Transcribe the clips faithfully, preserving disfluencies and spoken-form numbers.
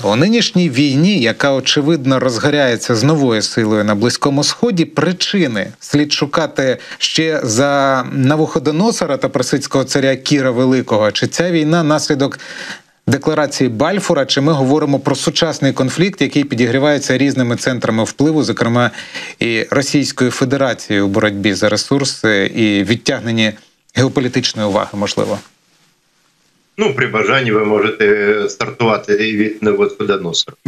У нинішній війні, яка очевидно розгоряється з новою силою на Близькому Сході, причини слід шукати ще за Навуходоносора та персидського царя Кіра Великого. Чи ця війна наслідок декларації Бальфура, чи ми говоримо про сучасний конфлікт, який підігрівається різними центрами впливу, зокрема і Російською Федерацією у боротьбі за ресурси і відтягненні геополітичної уваги, можливо? Ну, при бажанні ви можете стартувати від Навуходоносора.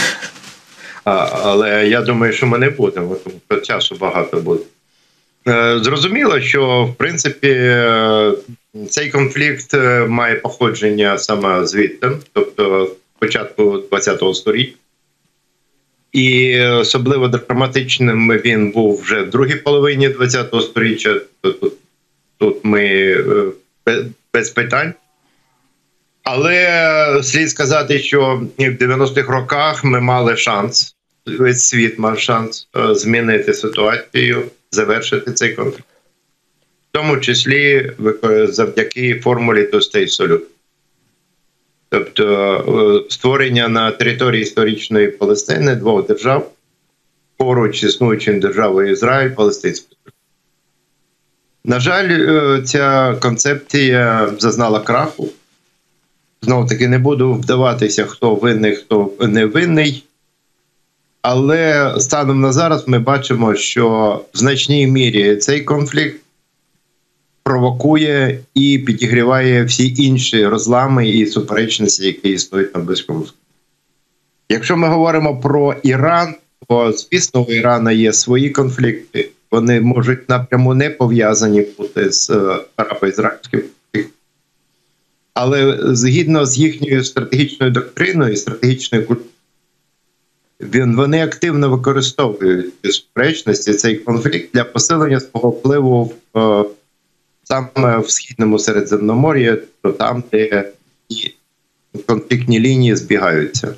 Але я думаю, що ми не будемо, тому що часу багато буде. Зрозуміло, що, в принципі, цей конфлікт має походження саме звідти, тобто початку ХХ століття. І особливо драматичним він був вже в другій половині ХХ століття. Тут, тут ми без питань. Але слід сказати, що в дев'яностих роках ми мали шанс, весь світ мав шанс змінити ситуацію, завершити цей конфлікт. В тому числі завдяки формулі «Two State Solution». Тобто створення на території історичної Палестини двох держав, поруч існуючим державою Ізраїль, палестинською. На жаль, ця концепція зазнала краху. Знову-таки не буду вдаватися, хто винний, хто не винний. Але станом на зараз ми бачимо, що в значній мірі цей конфлікт провокує і підігріває всі інші розлами і суперечності, які існують на Близькому Сході. Якщо ми говоримо про Іран, то, звісно, у Ірана є свої конфлікти. Вони можуть напряму не пов'язані бути з арабо-ізраїльським конфліктом. Але згідно з їхньою стратегічною доктриною і стратегічною культурою, вони активно використовують суперечності, цей конфлікт для посилення свого впливу в, саме в Східному Середземномор'ї, там, де конфліктні лінії збігаються.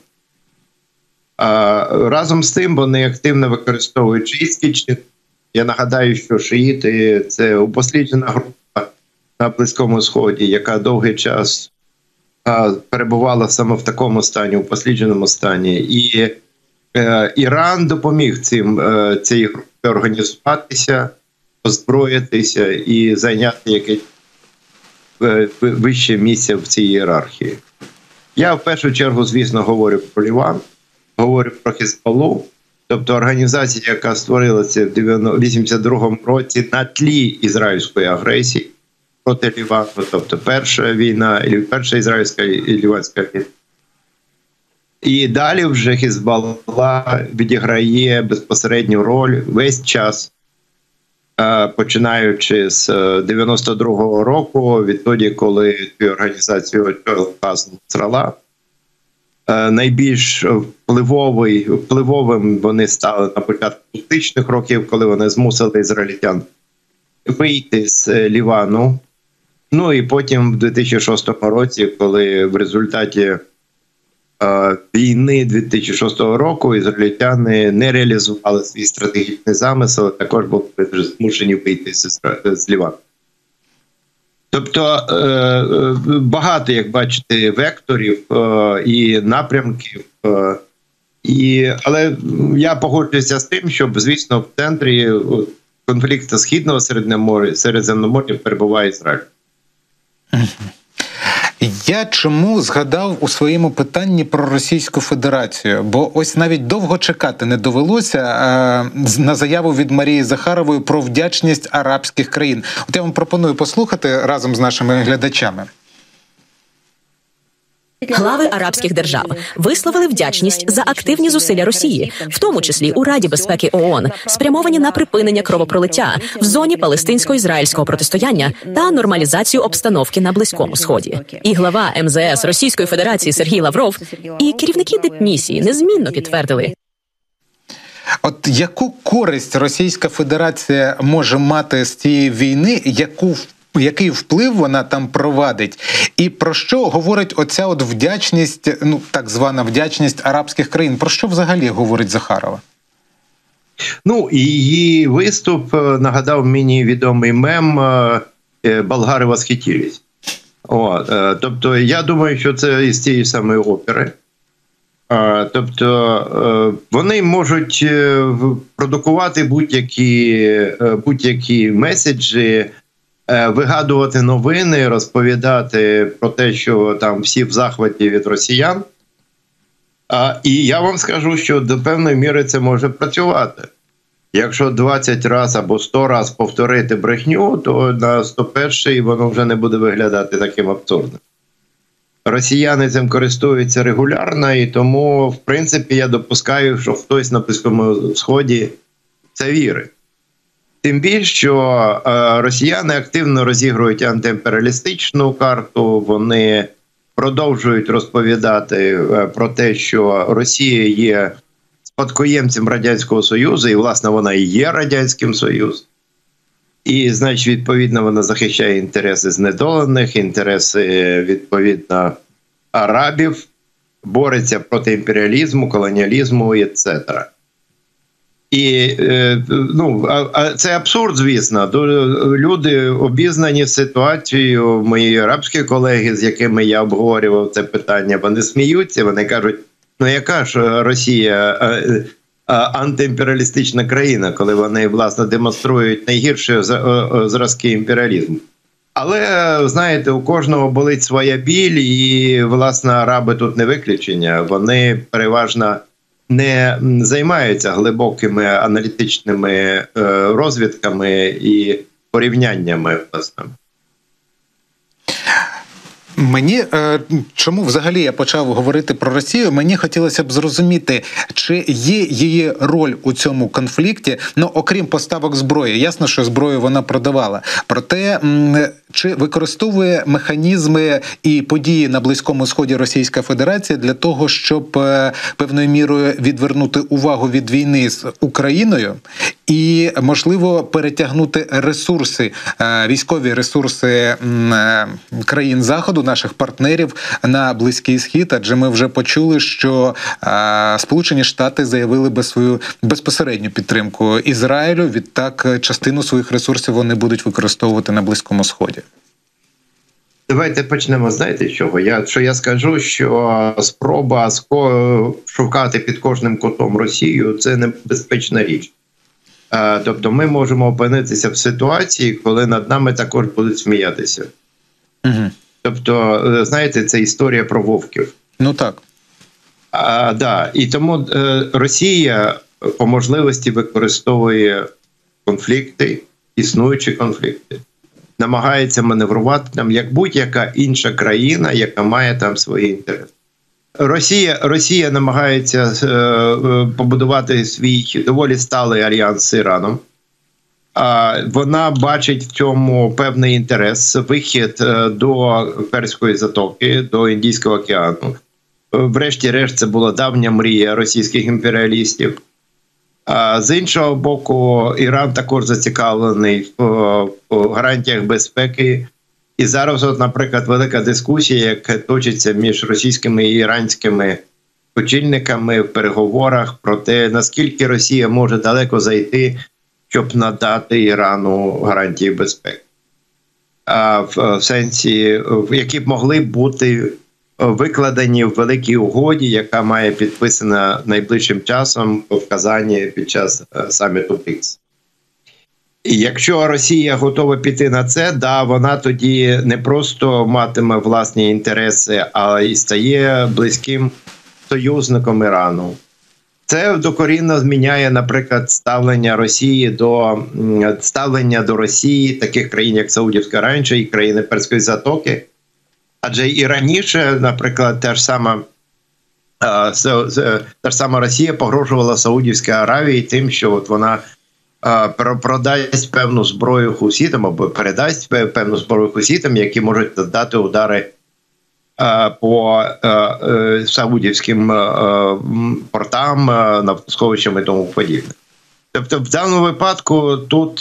А разом з тим вони активно використовують шиїтські чинники. Я нагадаю, що шиїти – це упосліджена група на Близькому Сході, яка довгий час а, перебувала саме в такому стані, у упослідженому стані. І е, Іран допоміг цим, е, цій групі організуватися, озброїтися і зайняти якесь е, вище місце в цій ієрархії. Я в першу чергу, звісно, говорю про Ліван, говорю про Хезболлу, тобто організація, яка створилася в вісімдесят другому році на тлі ізраїльської агресії проти Лівану, тобто перша війна, перша ізраїльська і ліванська війна. І далі вже Хезболла відіграє безпосередню роль весь час, починаючи з дев'яносто другого року, відтоді, коли цю організацію очолив Хасан Насралла. Найбільш впливовий, впливовим вони стали на початку двохтисячних років, коли вони змусили ізраїльтян вийти з Лівану. Ну і потім в дві тисячі шостому році, коли в результаті е, війни дві тисячі шостого року ізраїльтяни не реалізували свій стратегічний замисел, також були змушені вийти з, з Лівану. Тобто багато, як бачите, векторів і напрямків. І, але я погоджуюся з тим, що, звісно, в центрі конфлікту Східного Середземномор'я, Середземномор'я перебуває Ізраїль. Я чому згадав у своєму питанні про Російську Федерацію? Бо ось навіть довго чекати не довелося на заяву від Марії Захарової про вдячність арабських країн. От я вам пропоную послухати разом з нашими глядачами. Глави арабських держав висловили вдячність за активні зусилля Росії, в тому числі у Раді безпеки ООН, спрямовані на припинення кровопролиття в зоні палестинсько-ізраїльського протистояння та нормалізацію обстановки на Близькому Сході. І глава ем зе ес Російської Федерації Сергій Лавров і керівники дипмісії незмінно підтвердили. От яку користь Російська Федерація може мати з цієї війни, яку який вплив вона там провадить? І про що говорить оця от вдячність, ну так звана вдячність арабських країн? Про що взагалі говорить Захарова? Ну, її виступ нагадав мені відомий мем «Болгари восхитились». О, тобто, я думаю, що це із цієї самої опери. Тобто вони можуть продукувати будь-які, будь-які меседжі, вигадувати новини, розповідати про те, що там всі в захваті від росіян. І я вам скажу, що до певної міри це може працювати. Якщо двадцять разів або сто разів повторити брехню, то на сто перший воно вже не буде виглядати таким абсурдним. Росіяни цим користуються регулярно, і тому, в принципі, я допускаю, що хтось на Близькому Сході це вірить. Тим більше, що росіяни активно розігрують антиімперіалістичну карту, вони продовжують розповідати про те, що Росія є спадкоємцем Радянського Союзу, і, власне, вона і є Радянським Союзом. І, значить, відповідно, вона захищає інтереси знедолених, інтереси, відповідно, арабів, бореться проти імперіалізму, колоніалізму, і et cetera. І ну, а це абсурд, звісно. Люди обізнані з ситуацією, мої арабські колеги, з якими я обговорював це питання, вони сміються, вони кажуть, ну яка ж Росія антиімперіалістична країна, коли вони, власне, демонструють найгірші зразки імперіалізму. Але, знаєте, у кожного болить своя біль, і, власне, араби тут не виключення. Вони переважно не займаються глибокими аналітичними розвідками і порівняннями, власне. Мені, чому взагалі я почав говорити про Росію, мені хотілося б зрозуміти, чи є її роль у цьому конфлікті, ну, окрім поставок зброї. Ясно, що зброю вона продавала. Проте, чи використовує механізми і події на Близькому Сході Російська Федерація для того, щоб певною мірою відвернути увагу від війни з Україною і, можливо, перетягнути ресурси, військові ресурси країн Заходу, наших партнерів на Близький Схід, адже ми вже почули, що Сполучені Штати заявили би свою безпосередню підтримку Ізраїлю, відтак частину своїх ресурсів вони будуть використовувати на Близькому Сході. Давайте почнемо, знаєте, з чого? Я, що я скажу, що спроба шукати під кожним кутом Росію – це небезпечна річ. Тобто ми можемо опинитися в ситуації, коли над нами також будуть сміятися. Угу. Тобто, знаєте, це історія про вовків. Ну так. А, да. І тому е, Росія по можливості використовує конфлікти, існуючі конфлікти. Намагається маневрувати там, як будь-яка інша країна, яка має там свої інтереси. Росія, Росія намагається е, побудувати свій доволі сталий альянс з Іраном. А вона бачить в цьому певний інтерес, вихід до Перської затоки, до Індійського океану. Врешті-решт, це була давня мрія російських імперіалістів. А з іншого боку, Іран також зацікавлений в гарантіях безпеки. І зараз, от, наприклад, велика дискусія, яка точиться між російськими і іранськими очільниками в переговорах про те, наскільки Росія може далеко зайти, щоб надати Ірану гарантії безпеки. А в сенсі, які б могли б бути викладені в великій угоді, яка має підписана найближчим часом в Казані під час саміту ПІКС. І якщо Росія готова піти на це, да, вона тоді не просто матиме власні інтереси, а й стає близьким союзником Ірану. Це докорінно зміняє, наприклад, ставлення Росії до ставлення до Росії таких країн, як Саудівська Аравія і країни Перської затоки. Адже і раніше, наприклад, та ж сама, та ж сама Росія погрожувала Саудівській Аравії тим, що от вона продасть певну зброю хусітам або передасть певну зброю хусітам, які можуть дати удари по саудівським портам, нафтосховищам і тому подібне. Тобто в даному випадку тут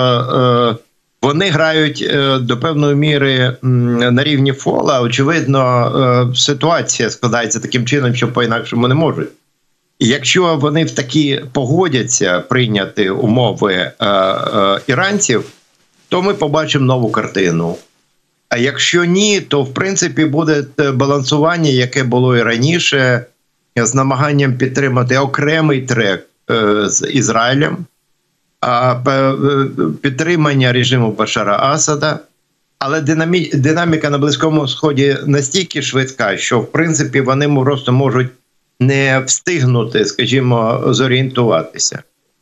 вони грають до певної міри на рівні фола. Очевидно, ситуація складається таким чином, що по-інакшому не можуть. І якщо вони в такі погодяться прийняти умови іранців, то ми побачимо нову картину. А якщо ні, то в принципі буде балансування, яке було і раніше, з намаганням підтримати окремий трек е, з Ізраїлем, а е, підтримання режиму Башара Асада. Але динамі... динаміка на Близькому Сході настільки швидка, що, в принципі, вони просто можуть не встигнути, скажімо, зорієнтуватися.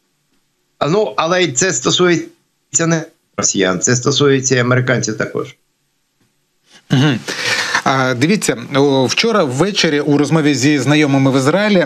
Ну, але це стосується не росіян, це стосується і американців також. Угу. А, дивіться, вчора ввечері у розмові зі знайомими в Ізраїлі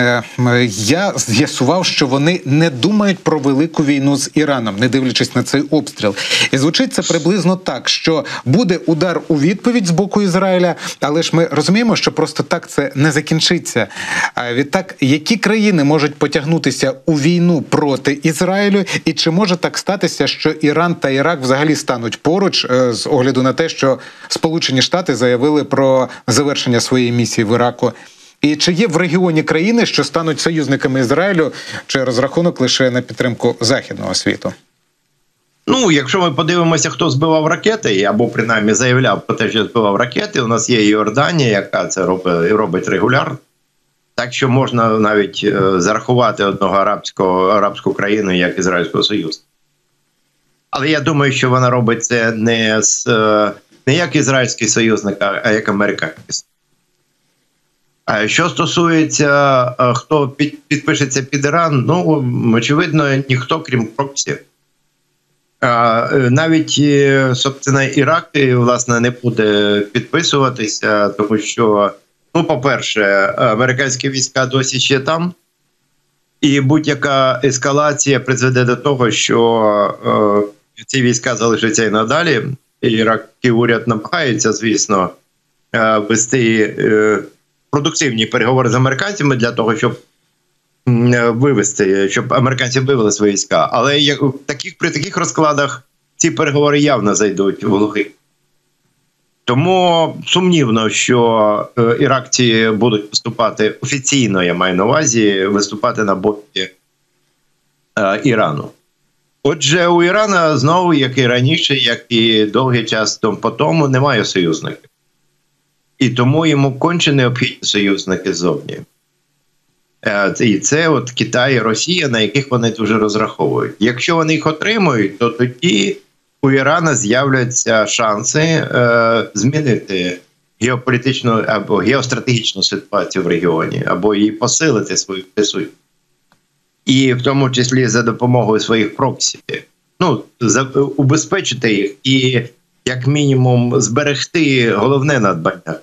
я з'ясував, що вони не думають про велику війну з Іраном, не дивлячись на цей обстріл. І звучить це приблизно так, що буде удар у відповідь з боку Ізраїля, але ж ми розуміємо, що просто так це не закінчиться. А відтак, які країни можуть потягнутися у війну проти Ізраїлю, і чи може так статися, що Іран та Ірак взагалі стануть поруч з огляду на те, що Сполучені Штати заявили про завершення своєї місії в Іраку? І чи є в регіоні країни, що стануть союзниками Ізраїлю, чи розрахунок лише на підтримку Західного світу? Ну, якщо ми подивимося, хто збивав ракети, або принаймні заявляв про те, що збивав ракети, у нас є Йорданія, яка це робить, робить регулярно. Так що можна навіть е, зарахувати одного арабського, арабську країну як Ізраїльського Союзу. Але я думаю, що вона робить це не з... Е, не як ізраїльський союзник, а як американський. А що стосується, хто під, підпишеться під Іран, ну, очевидно, ніхто, крім проксі. Навіть, собственно, Ірак, власне, не буде підписуватися, тому що, ну, по-перше, американські війська досі ще там, і будь-яка ескалація призведе до того, що е, ці війська залишаться і надалі. Іракський уряд намагається, звісно, вести продуктивні переговори з американцями для того, щоб вивести, щоб американці вивели свої війська. Але таких, при таких розкладах ці переговори явно зайдуть в глухий. Тому сумнівно, що іракці будуть виступати офіційно, я маю на увазі, виступати на боці Ірану. Отже, у Ірана знову, як і раніше, як і довгий час по тому, немає союзників. І тому йому конче необхідні союзники ззовні. І це от Китай і Росія, на яких вони дуже розраховують. Якщо вони їх отримують, то тоді у Ірана з'являться шанси е, змінити геополітичну або геостратегічну ситуацію в регіоні, або її посилити свою присутність. І в тому числі за допомогою своїх проксі. Ну, за, убезпечити їх і, як мінімум, зберегти головне надбання.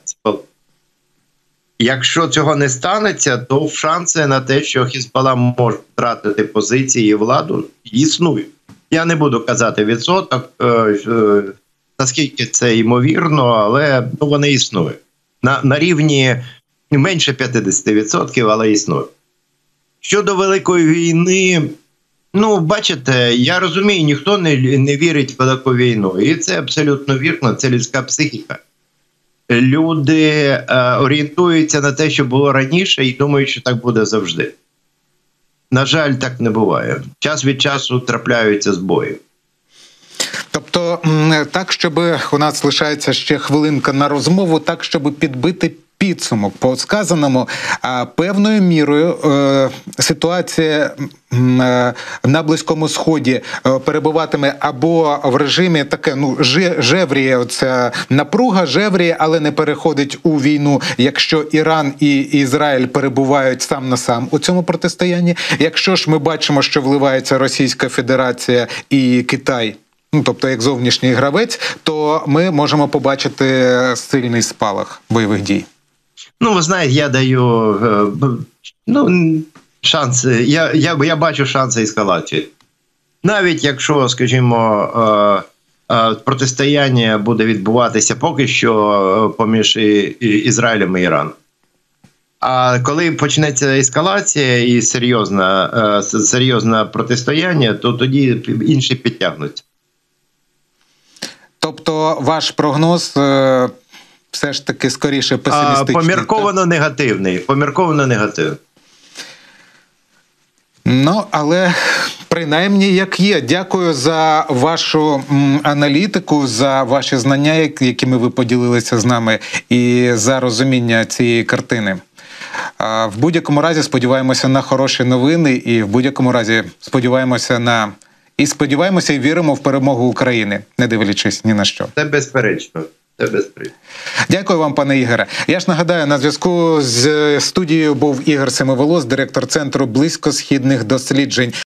Якщо цього не станеться, то шанси на те, що Хізбалла може втратити позиції і владу, існують. Я не буду казати відсоток, е, наскільки це ймовірно, але ну, вони існують. На, на рівні менше п'ятдесят відсотків, але існують. Щодо Великої війни, ну, бачите, я розумію, ніхто не, не вірить в Велику війну. І це абсолютно вірно, це людська психіка. Люди е, орієнтуються на те, що було раніше, і думають, що так буде завжди. На жаль, так не буває. Час від часу трапляються збої. Тобто, так, щоб у нас лишається ще хвилинка на розмову, так, щоб підбити підсумок по сказаному, певною мірою ситуація на Близькому Сході перебуватиме або в режимі таке, ну, жевріє, оця напруга, жевріє, але не переходить у війну, якщо Іран і Ізраїль перебувають сам на сам у цьому протистоянні. Якщо ж ми бачимо, що вливається Російська Федерація і Китай, ну, тобто як зовнішній гравець, то ми можемо побачити сильний спалах бойових дій. Ну, ви знаєте, я даю ну, шанси, я, я, я бачу шанси ескалації. Навіть якщо, скажімо, протистояння буде відбуватися поки що поміж Ізраїлем і Іраном. А коли почнеться ескалація і серйозне, серйозне протистояння, то тоді інші підтягнуться. Тобто ваш прогноз все ж таки скоріше песимістичний? Помірковано негативний. Помірковано негативний. Ну, але принаймні як є. Дякую за вашу аналітику, за ваші знання, якими ви поділилися з нами, і за розуміння цієї картини. А, В будь-якому разі сподіваємося на хороші новини, і в будь-якому разі сподіваємося на і сподіваємося і віримо в перемогу України, не дивлячись ні на що. Це безперечно. Це безперечно. Дякую вам, пане Ігоре. Я ж нагадаю, на зв'язку з студією був Ігор Семиволос, директор Центру близькосхідних досліджень.